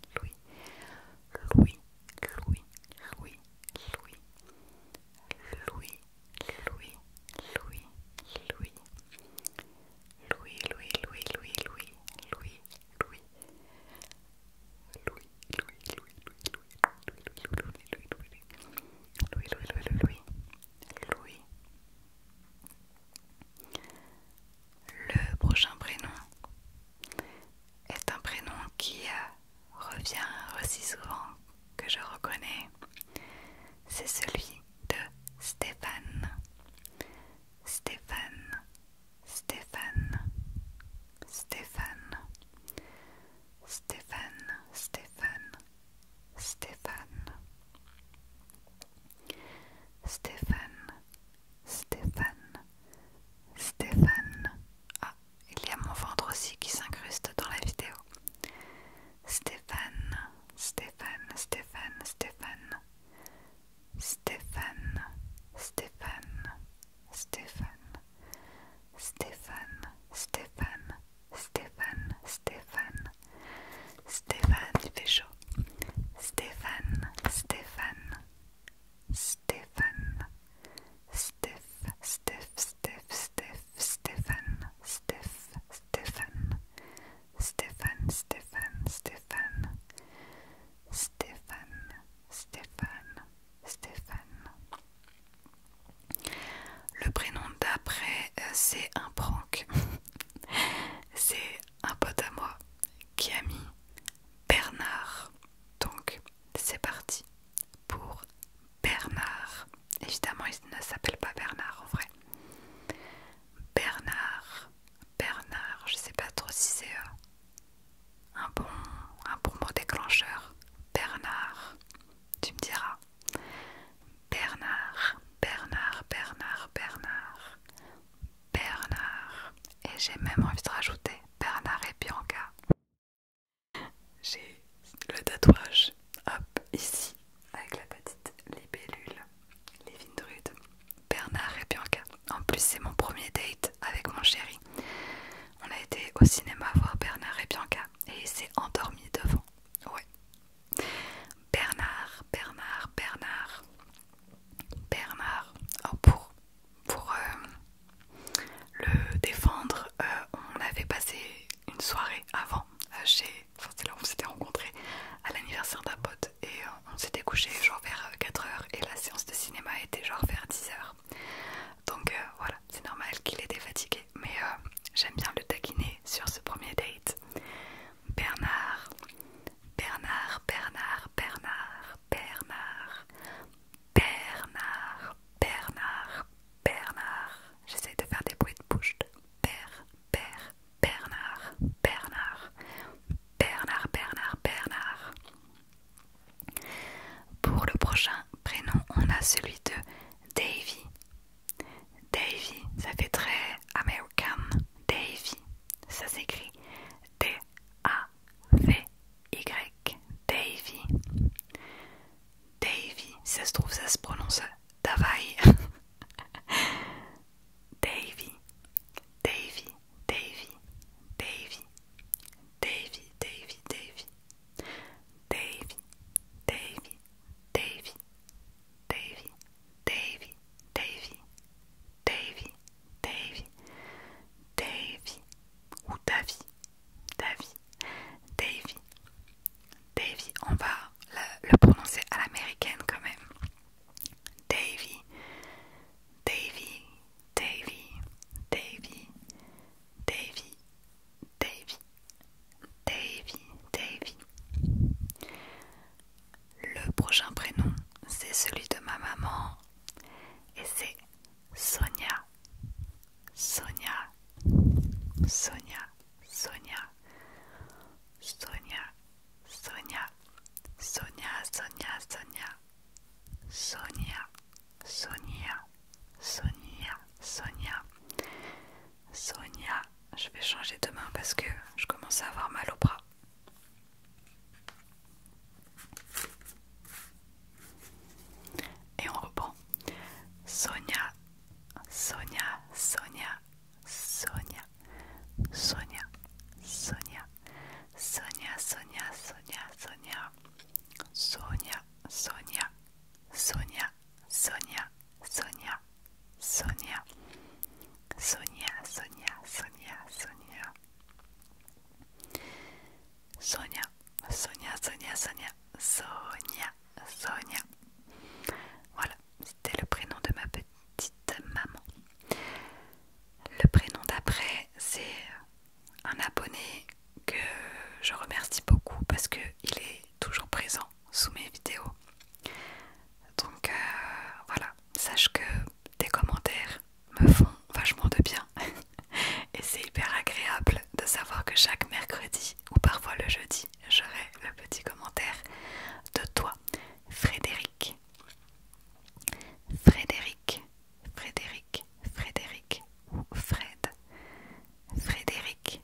Louis, Louis, Louis, Louis, Louis, Louis, Louis, Louis, Louis, Louis, Louis, Louis, Louis, Louis, Louis, Louis, Louis. Le prochain prénom est un prénom qui revient aussi souvent que je reconnais. C'est celui de Stéphane. Stéphane, Stéphane, Stéphane, Stéphane, Stéphane, Stéphane, Stéphane, Stéphane, Stéphane. Ah, il y a mon ventre aussi qui s'incruste dans la vidéo. Stéphane, Stéphane, Stéphane, Stéphane, Bernard. Évidemment, il ne s'appelle pas Bernard en vrai. Bernard, je sais pas trop si c'est un bon mot déclencheur. Bernard, tu me diras. Bernard. Et j'ai même envie de rajouter Bernard et Bianca. J'ai le tatouage, hop, ici, avec la petite libellule, Lévindrude, Bernard et Bianca. En plus, c'est mon premier date avec mon chéri. On a été au cinéma voir Bernard et Bianca et il s'est endormi devant. Ouais. Bernard. Oh, pour le défendre, on avait passé une soirée avant c'est là où on s'était rencontrés à l'anniversaire d'un pote et on s'était couché genre vers 4 heures et la séance de cinéma était genre vers 10 heures. Donc voilà, c'est normal qu'il était fatigué, mais j'aime bien le taquiner sur ce premier date. Bernard. J'essaie de faire des bruits de bouche. Bernard. Pour le prochain prénom, on a celui de Davy. Davy, ça fait très American. Davy, ça s'écrit D-A-V-Y. Davy. Davy, si ça se trouve, ça se prononce Davai. Davy. Ou Davy. On va le prononcer à l'américaine quand même. Davy. Le prochain prénom, c'est celui de ma maman et c'est Sonia. Sonia, je vais changer de main parce que je commence à avoir mal au bras. Et on reprend. Sonia. Voilà, c'était le prénom de ma petite maman. Le prénom d'après, c'est un abonné que je remercie beaucoup parce qu'il est toujours présent sous mes vidéos. Donc voilà, sache que tes commentaires me font vachement de bien et c'est hyper agréable de savoir que chaque mercredi ou parfois le jeudi, j'aurai le petit commentaire de toi, Frédéric ou Fred. Frédéric.